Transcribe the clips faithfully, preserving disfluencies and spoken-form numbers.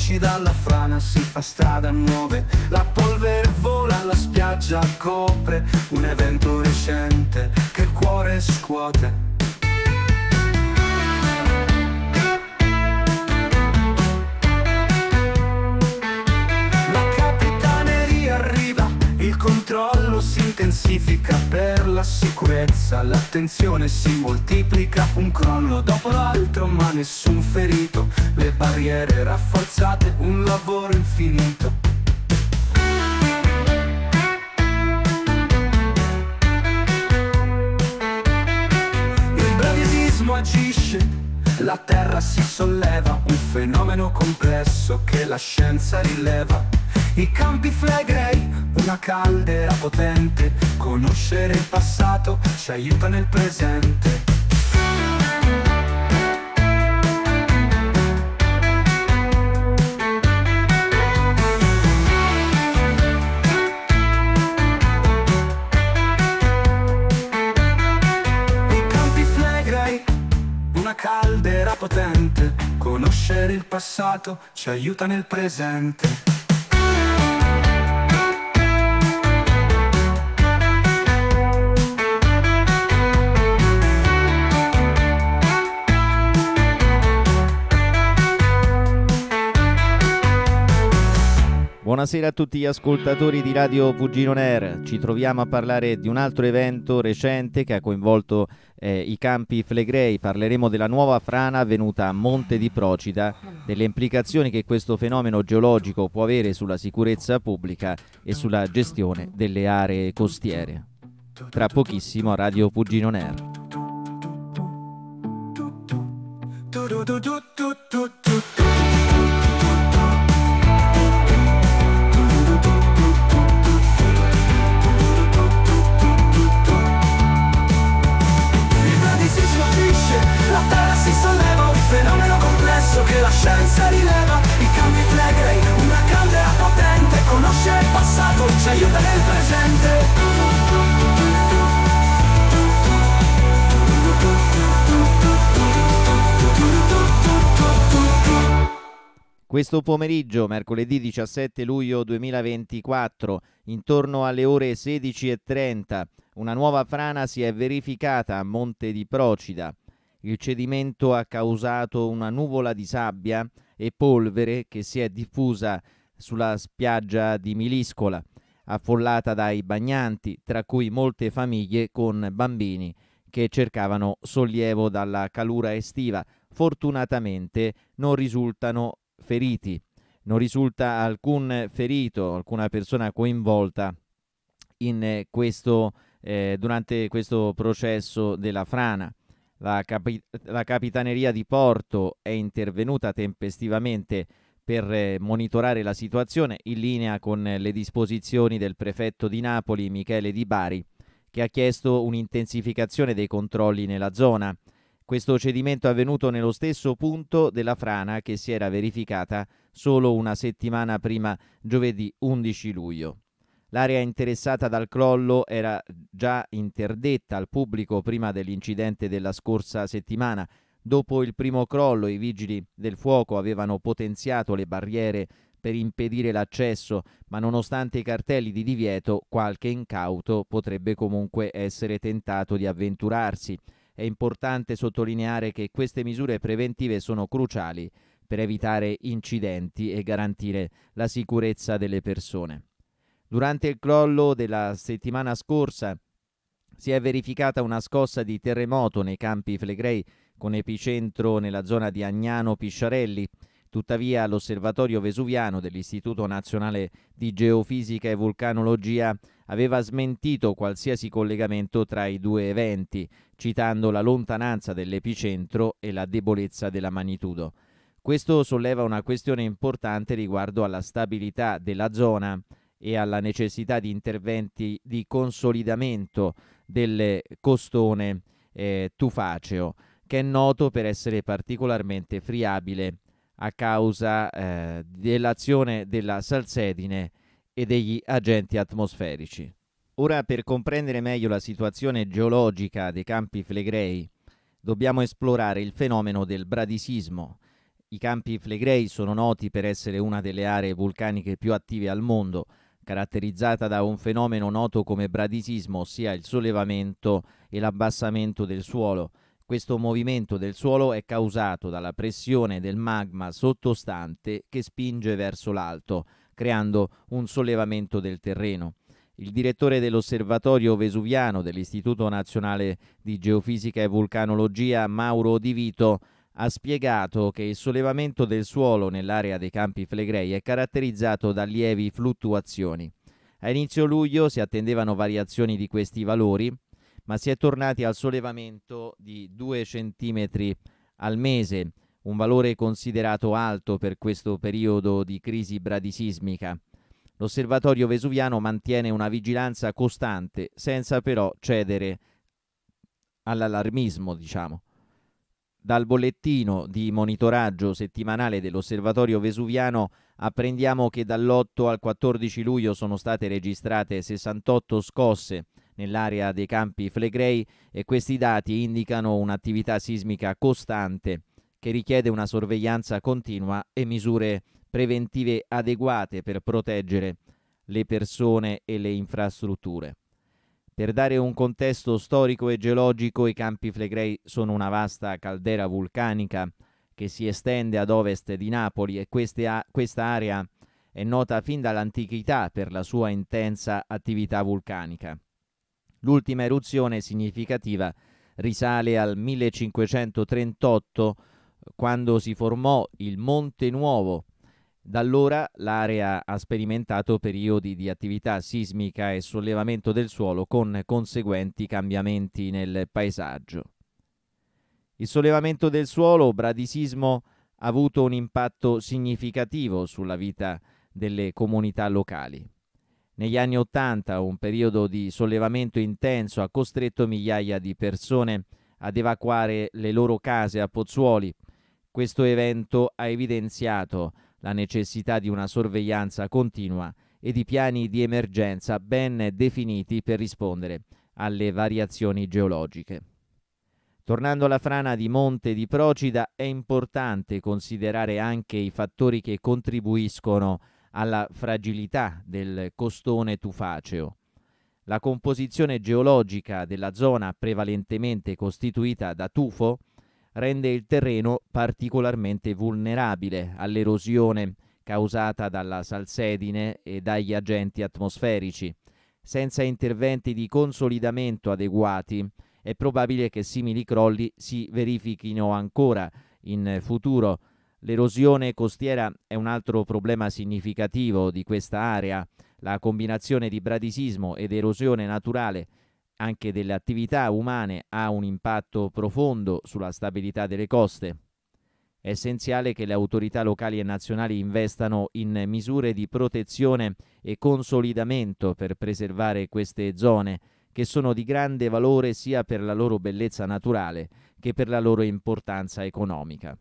veloci dalla frana si fa strada nuove, la polvere vola, la spiaggia copre, un evento recente che il cuore scuote. Il controllo si intensifica per la sicurezza, l'attenzione si moltiplica, un crollo dopo l'altro ma nessun ferito, le barriere rafforzate, un lavoro infinito. Il bradisismo agisce, la terra si solleva, un fenomeno complesso che la scienza rileva. I campi Flegrei, una caldera potente, conoscere il passato ci aiuta nel presente. I campi Flegrei, una caldera potente, conoscere il passato ci aiuta nel presente. Buonasera a tutti gli ascoltatori di Radio Pugino On Air. Ci troviamo a parlare di un altro evento recente che ha coinvolto eh, i campi Flegrei. Parleremo della nuova frana avvenuta a Monte di Procida, delle implicazioni che questo fenomeno geologico può avere sulla sicurezza pubblica e sulla gestione delle aree costiere. Tra pochissimo a Radio Pugino On Air. La terra si solleva, un fenomeno complesso che la scienza rileva. I campi Flegrei, una caldera potente, conosce il passato, ci aiuta nel presente. Questo pomeriggio, mercoledì diciassette luglio duemilaventiquattro, intorno alle ore sedici e trenta, una nuova frana si è verificata a Monte di Procida. Il cedimento ha causato una nuvola di sabbia e polvere che si è diffusa sulla spiaggia di Miliscola, affollata dai bagnanti, tra cui molte famiglie con bambini che cercavano sollievo dalla calura estiva. Fortunatamente non risultano feriti, non risulta alcun ferito, alcuna persona coinvolta in questo, eh, durante questo processo della frana. La, capi- la Capitaneria di Porto è intervenuta tempestivamente per eh, monitorare la situazione in linea con le disposizioni del prefetto di Napoli, Michele Di Bari, che ha chiesto un'intensificazione dei controlli nella zona. Questo cedimento è avvenuto nello stesso punto della frana che si era verificata solo una settimana prima, giovedì undici luglio. L'area interessata dal crollo era già interdetta al pubblico prima dell'incidente della scorsa settimana. Dopo il primo crollo i vigili del fuoco avevano potenziato le barriere per impedire l'accesso, ma nonostante i cartelli di divieto, qualche incauto potrebbe comunque essere tentato di avventurarsi. È importante sottolineare che queste misure preventive sono cruciali per evitare incidenti e garantire la sicurezza delle persone. Durante il crollo della settimana scorsa si è verificata una scossa di terremoto nei campi Flegrei con epicentro nella zona di Agnano Pisciarelli. Tuttavia l'Osservatorio Vesuviano dell'Istituto Nazionale di Geofisica e Vulcanologia aveva smentito qualsiasi collegamento tra i due eventi, citando la lontananza dell'epicentro e la debolezza della magnitudo. Questo solleva una questione importante riguardo alla stabilità della zona e alla necessità di interventi di consolidamento del costone eh, tufaceo, che è noto per essere particolarmente friabile a causa eh, dell'azione della salsedine e degli agenti atmosferici. Ora, per comprendere meglio la situazione geologica dei campi Flegrei, dobbiamo esplorare il fenomeno del bradisismo. I Campi Flegrei sono noti per essere una delle aree vulcaniche più attive al mondo, caratterizzata da un fenomeno noto come bradisismo, ossia il sollevamento e l'abbassamento del suolo. Questo movimento del suolo è causato dalla pressione del magma sottostante che spinge verso l'alto, creando un sollevamento del terreno. Il direttore dell'Osservatorio Vesuviano dell'Istituto Nazionale di Geofisica e Vulcanologia, Mauro Di Vito, ha spiegato che il sollevamento del suolo nell'area dei Campi Flegrei è caratterizzato da lievi fluttuazioni. A inizio luglio si attendevano variazioni di questi valori, ma si è tornati al sollevamento di due centimetri al mese, un valore considerato alto per questo periodo di crisi bradisismica. L'Osservatorio Vesuviano mantiene una vigilanza costante, senza però cedere all'allarmismo, diciamo. Dal bollettino di monitoraggio settimanale dell'Osservatorio Vesuviano apprendiamo che dall'otto al quattordici luglio sono state registrate sessantotto scosse nell'area dei Campi Flegrei e questi dati indicano un'attività sismica costante che richiede una sorveglianza continua e misure preventive adeguate per proteggere le persone e le infrastrutture. Per dare un contesto storico e geologico, i Campi Flegrei sono una vasta caldera vulcanica che si estende ad ovest di Napoli e queste, questa area è nota fin dall'antichità per la sua intensa attività vulcanica. L'ultima eruzione significativa risale al millecinquecentotrentotto, quando si formò il Monte Nuovo. Da allora l'area ha sperimentato periodi di attività sismica e sollevamento del suolo con conseguenti cambiamenti nel paesaggio. Il sollevamento del suolo, o bradisismo, ha avuto un impatto significativo sulla vita delle comunità locali. Negli anni Ottanta un periodo di sollevamento intenso ha costretto migliaia di persone ad evacuare le loro case a Pozzuoli. Questo evento ha evidenziato la necessità di una sorveglianza continua e di piani di emergenza ben definiti per rispondere alle variazioni geologiche. Tornando alla frana di Monte di Procida, è importante considerare anche i fattori che contribuiscono alla fragilità del costone tufaceo. La composizione geologica della zona, prevalentemente costituita da tufo, rende il terreno particolarmente vulnerabile all'erosione causata dalla salsedine e dagli agenti atmosferici. Senza interventi di consolidamento adeguati, è probabile che simili crolli si verifichino ancora in futuro. L'erosione costiera è un altro problema significativo di questa area. La combinazione di bradisismo ed erosione naturale anche delle attività umane ha un impatto profondo sulla stabilità delle coste. È essenziale che le autorità locali e nazionali investano in misure di protezione e consolidamento per preservare queste zone, che sono di grande valore sia per la loro bellezza naturale che per la loro importanza economica.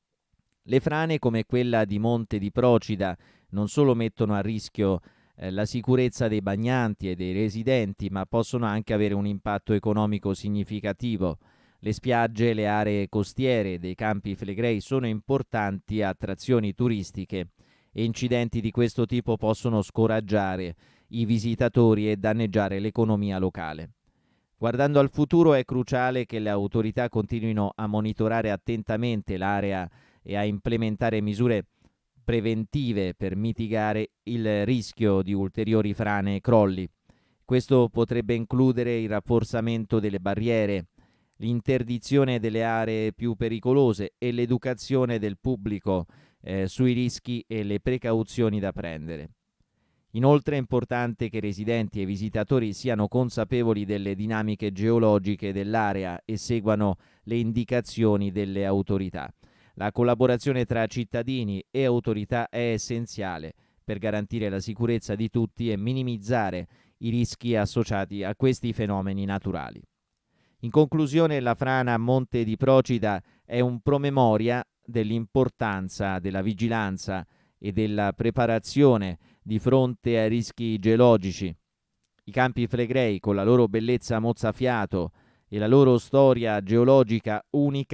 Le frane come quella di Monte di Procida non solo mettono a rischio la sicurezza dei bagnanti e dei residenti, ma possono anche avere un impatto economico significativo. Le spiagge e le aree costiere dei Campi Flegrei sono importanti attrazioni turistiche e incidenti di questo tipo possono scoraggiare i visitatori e danneggiare l'economia locale. Guardando al futuro è cruciale che le autorità continuino a monitorare attentamente l'area e a implementare misure preventive per mitigare il rischio di ulteriori frane e crolli. Questo potrebbe includere il rafforzamento delle barriere, l'interdizione delle aree più pericolose e l'educazione del pubblico eh, sui rischi e le precauzioni da prendere. Inoltre è importante che residenti e visitatori siano consapevoli delle dinamiche geologiche dell'area e seguano le indicazioni delle autorità. La collaborazione tra cittadini e autorità è essenziale per garantire la sicurezza di tutti e minimizzare i rischi associati a questi fenomeni naturali. In conclusione, la frana Monte di Procida è un promemoria dell'importanza della vigilanza e della preparazione di fronte ai rischi geologici. I Campi Flegrei, con la loro bellezza mozzafiato e la loro storia geologica unica,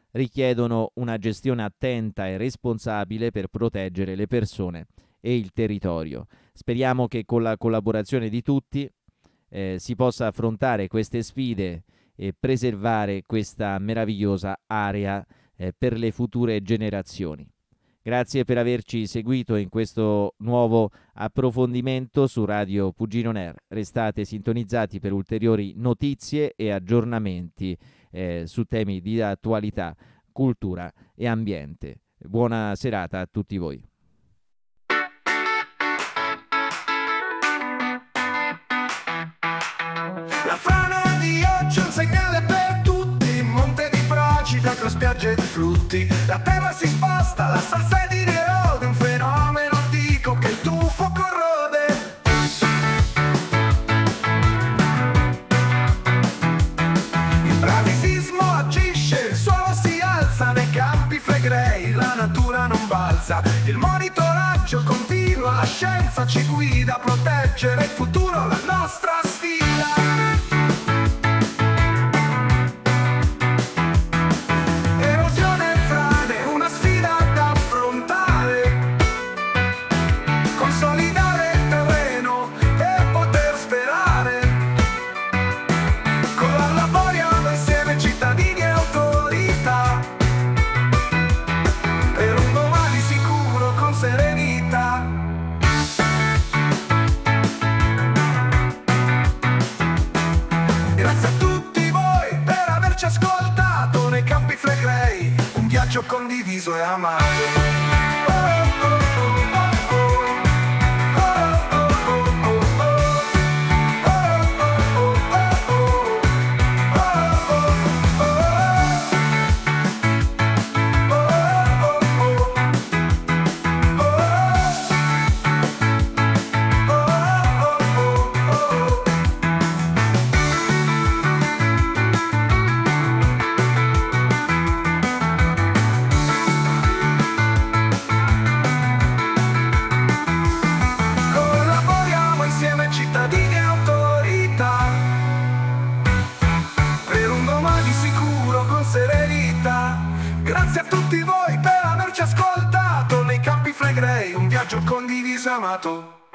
richiedono una gestione attenta e responsabile per proteggere le persone e il territorio. Speriamo che con la collaborazione di tutti eh, si possa affrontare queste sfide e preservare questa meravigliosa area eh, per le future generazioni. Grazie per averci seguito in questo nuovo approfondimento su Radio Pugino On Air. Restate sintonizzati per ulteriori notizie e aggiornamenti eh, su temi di attualità, cultura e ambiente. Buona serata a tutti voi. La frana di oggi è un segnale per tutti, monte di Procida con spiagge di frutti. La terra si sposta, la salsa è di erode, un fenomeno antico che il tufo corrode. Il bradisismo agisce, il suolo si alza, nei campi flegrei la natura non balza. Il monitoraggio continua, la scienza ci guida a proteggere il futuro, la nostra sfida. Ascoltato nei campi flegrei, un viaggio condiviso e amato. Cittadini e autorità, per un domani sicuro con serenità. Grazie a tutti voi per averci ascoltato nei campi flegrei, un viaggio condiviso e amato.